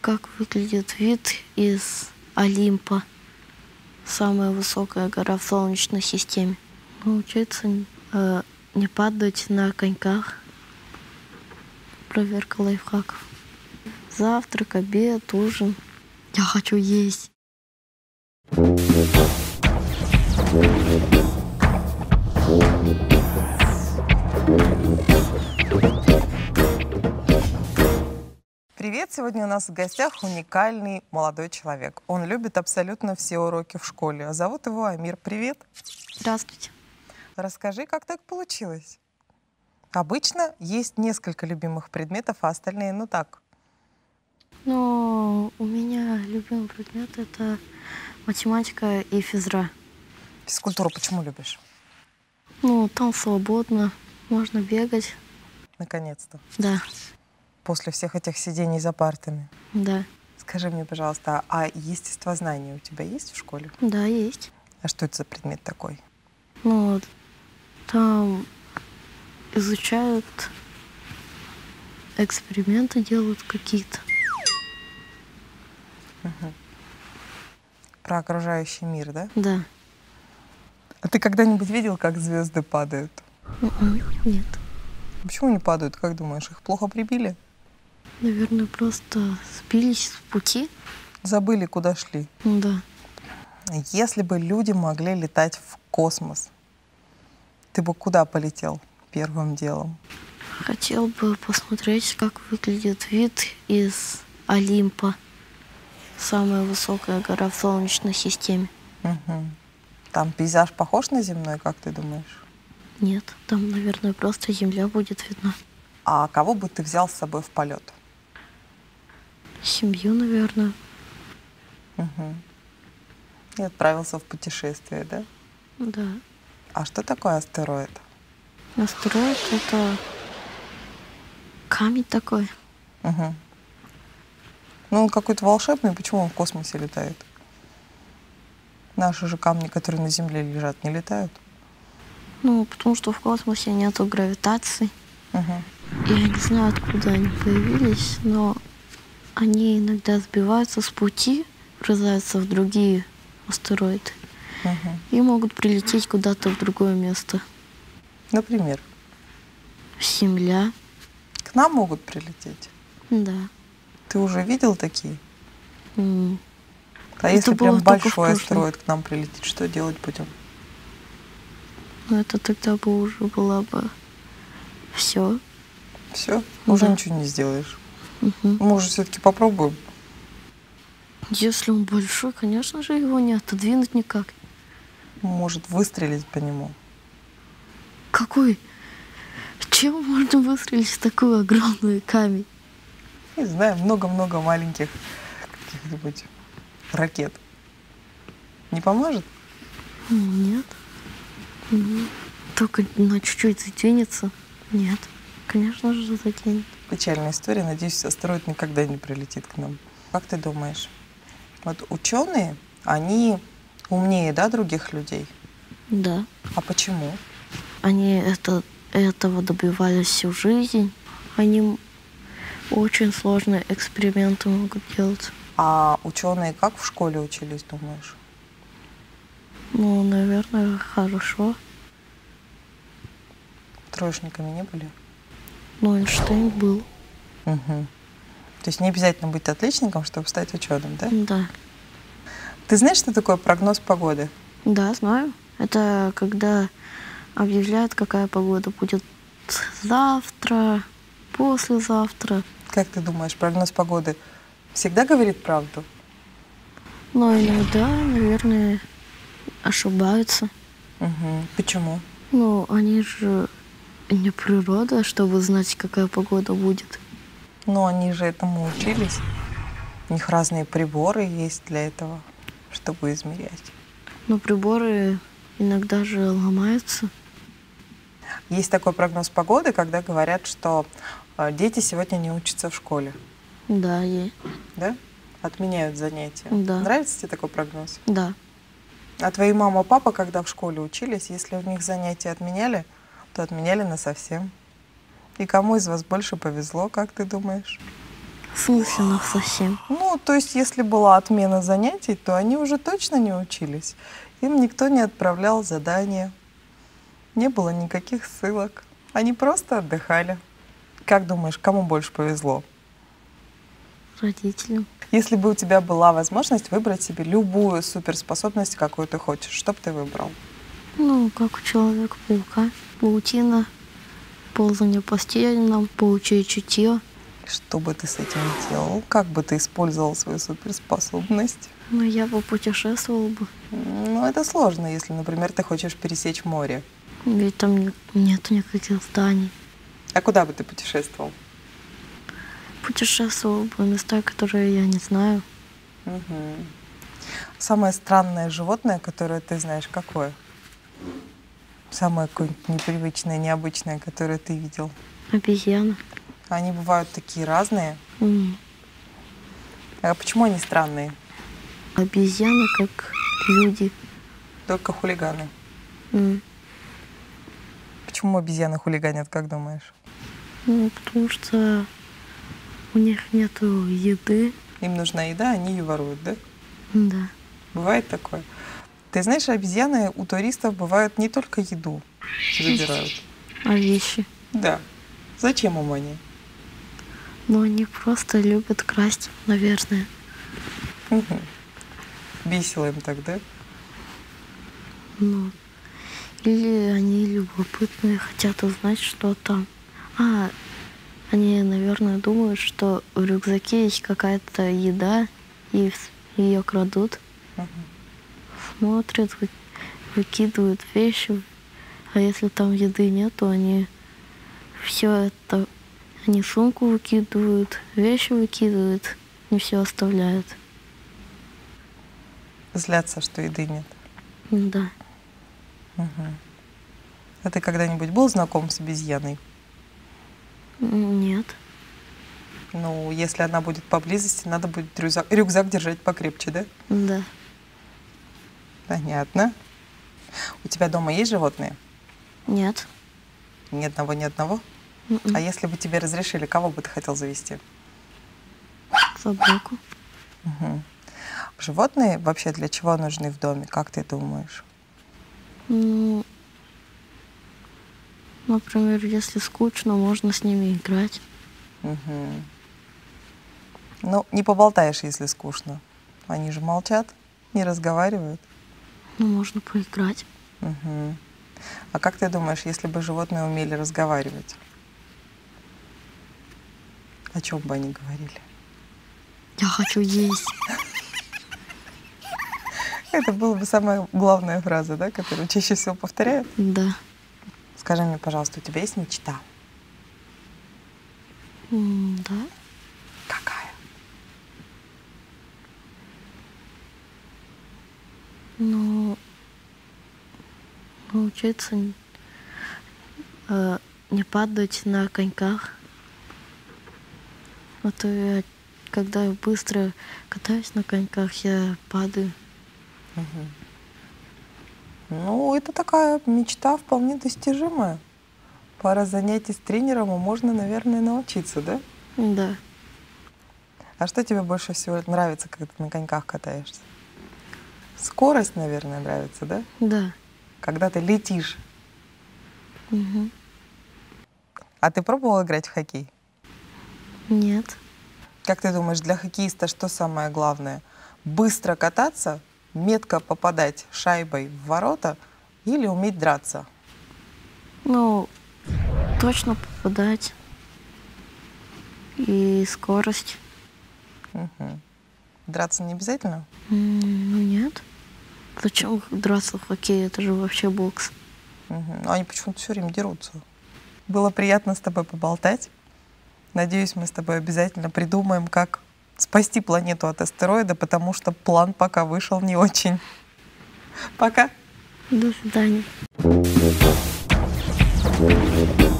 как выглядит вид из Олимпа, самая высокая гора в Солнечной системе. Научиться не падать на коньках. Проверка лайфхаков. Завтрак, обед, ужин. Я хочу есть. Привет! Сегодня у нас в гостях уникальный молодой человек. Он любит абсолютно все уроки в школе. Зовут его Амир. Привет! Здравствуйте. Расскажи, как так получилось? Обычно есть несколько любимых предметов, а остальные, ну так. Но у меня любимый предмет — это математика и физра. Физкультуру почему любишь? Там свободно, можно бегать. Наконец-то. Да, После всех этих сидений за партами. да, Скажи мне, пожалуйста, а естествознание у тебя есть в школе? да, есть. А что это за предмет такой? Там изучают, эксперименты делают какие-то. Про окружающий мир, да? Да. А ты когда-нибудь видел, как звезды падают? Нет. Почему не падают, как думаешь? Их плохо прибили? Наверное, просто сбились с пути. Забыли, куда шли? Да. Если бы люди могли летать в космос, ты бы куда полетел первым делом? Хотел бы посмотреть, как выглядит вид из Олимпа, самая высокая гора в Солнечной системе. Мгм. Там пейзаж похож на земной, как ты думаешь? Нет, там, наверное, просто Земля будет видна. А кого бы ты взял с собой в полет? Семью, наверное. И отправился в путешествие, да? Да. А что такое астероид? Астероид — это камень такой. Мгм. Ну, он какой-то волшебный, почему он в космосе летает? Наши же камни, которые на Земле лежат, не летают? Потому что в космосе нету гравитации. Мгм. Я не знаю, откуда они появились, но они иногда сбиваются с пути, врезаются в другие астероиды Мгм. и могут прилететь куда-то в другое место. Например, Земля. к нам могут прилететь. Да. Ты уже видел такие? М. А Это если было прям только в большой прошлом. астероид к нам прилетит, что делать будем? Но это тогда бы уже была бы все. Все, уже Да. ничего не сделаешь. Может, все-таки попробуем? Если он большой, конечно же, его не отодвинуть никак. Может, выстрелить по нему? Какой? Чем можно выстрелить в такой огромный камень? Не знаю, много-много маленьких каких-нибудь ракет. Не поможет? Нет. Только на чуть-чуть заденется. Нет. Конечно же, заденет. Печальная история. Надеюсь, астероид никогда не прилетит к нам. Как ты думаешь? Вот ученые, они умнее, да, других людей? Да. А почему? Они этого добивались всю жизнь. Они очень сложные эксперименты могут делать. А ученые как в школе учились, думаешь? Наверное, хорошо. Троечниками не были? Но Эйнштейн был. Мгм. То есть не обязательно быть отличником, чтобы стать ученым, да? Да. Ты знаешь, что такое прогноз погоды? Да, знаю. Это когда объявляют, какая погода будет завтра, послезавтра. Как ты думаешь, прогноз погоды всегда говорит правду? Но иногда, наверное, ошибаются. Почему? Они же не природа, чтобы знать, какая погода будет. Ну, они же этому учились. У них разные приборы есть для этого, чтобы измерять. Но приборы иногда же ломаются. Есть такой прогноз погоды, когда говорят, что дети сегодня не учатся в школе, Да, есть. да? Отменяют занятия. Да. Нравится тебе такой прогноз? Да. А твои мама, папа, когда в школе учились, если у них занятия отменяли, то отменяли насовсем. И кому из вас больше повезло, как ты думаешь? Смысленно совсем. Ну, то есть, если была отмена занятий, то они уже точно не учились. Им никто не отправлял задания, не было никаких ссылок. Они просто отдыхали. Как думаешь, кому больше повезло? Родителям. Если бы у тебя была возможность выбрать себе любую суперспособность, какую ты хочешь, что бы ты выбрал? Ну, как у Человека-паука. Паутина, ползание по стенам, паучье чутье. Что бы ты с этим делал? Как бы ты использовал свою суперспособность? Ну, я бы путешествовал бы. Ну, это сложно, если, например, ты хочешь пересечь море. Ведь там нет никаких зданий. А куда бы ты путешествовал? Путешествовал бы в места, которые я не знаю. Мгм. Самое странное животное, которое ты знаешь, какое? Самое какое-нибудь непривычное, необычное, которое ты видел? Обезьяна. Они бывают такие разные. М. А почему они странные? Обезьяны как люди. Только хулиганы. М. Почему обезьяны хулиганят, как думаешь? Ну, потому что у них нету еды. Им нужна еда, они ее воруют, да? Да. Бывает такое? Ты знаешь, обезьяны у туристов бывают не только еду забирают. А вещи? Да. Зачем им они? Но они просто любят красть, наверное. Мгм. Весело им так, да? Ну, или они любопытные, хотят узнать, что там. А, они, наверное, думают, что в рюкзаке есть какая-то еда, и ее крадут. Мгм. Смотрят, выкидывают вещи. А если там еды нет, то они все это, они сумку выкидывают, вещи выкидывают, не все оставляют. Злятся, что еды нет. Да. Мгм. А ты когда-нибудь был знаком с обезьяной? Нет. Ну, если она будет поблизости, надо будет рюкзак держать покрепче, да? Да. Понятно. У тебя дома есть животные? Нет. Ни одного, ни одного? М-м. А если бы тебе разрешили, кого бы ты хотел завести? Собаку. Мгм. Животные вообще для чего нужны в доме, как ты думаешь? Ну, например, если скучно, можно с ними играть. Мгм. Ну, не поболтаешь, если скучно. Они же молчат, не разговаривают. Ну, можно поиграть. Мгм. А как ты думаешь, если бы животные умели разговаривать? О чем бы они говорили? Я хочу есть. Это была бы самая главная фраза, да, которую чаще всего повторяют. Да. Скажи мне, пожалуйста, у тебя есть мечта? Да. Какая? Ну, научиться не падать на коньках. А то я, когда я быстро катаюсь на коньках, я падаю. Мгм. Ну, это такая мечта вполне достижимая. Пара занятий с тренером, и можно, наверное, научиться, да? Да. А что тебе больше всего нравится, когда ты на коньках катаешься? Скорость, наверное, нравится, да? Да. Когда ты летишь. Мгм. А ты пробовал играть в хоккей? Нет. Как ты думаешь, для хоккеиста что самое главное? Быстро кататься, метко попадать шайбой в ворота или уметь драться? Ну, точно попадать. И скорость. Мгм. Драться не обязательно? Ну, нет. Зачем драться в хоккее? Это же вообще бокс. Мгм. Они почему-то все время дерутся. Было приятно с тобой поболтать. Надеюсь, мы с тобой обязательно придумаем, как спасти планету от астероида, потому что план пока вышел не очень. Пока. До свидания.